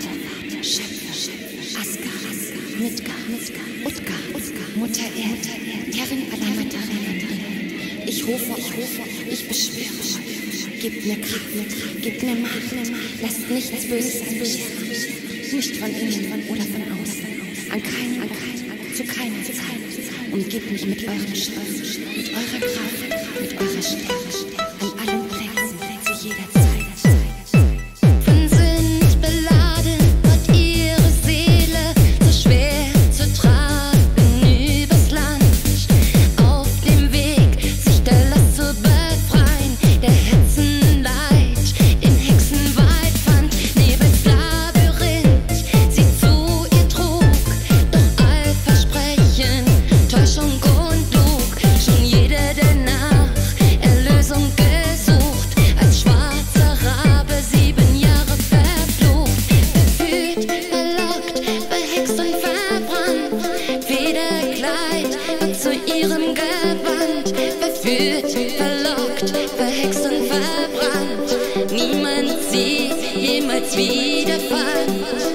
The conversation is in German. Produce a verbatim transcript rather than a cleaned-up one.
Vater, Schöpfer, Aska, Midgar, Utgar, Mutter Erde, Herrin aller Materien. Ich rufe euch, ich beschwöre euch. Gebt mir Kraft, gebt mir Macht, lasst nichts Böses an mich heran. Nicht von innen oder von außen, an keinen, an keinen, zu keiner Zeit. Umgebt mich mit eurem Schutz, mit eurer Kraft, mit eurer Stärke, an allen Plätzen, zu jeder Zeit. Verlockt, verhext und verbrannt, niemand sieht jemals wiederfallen.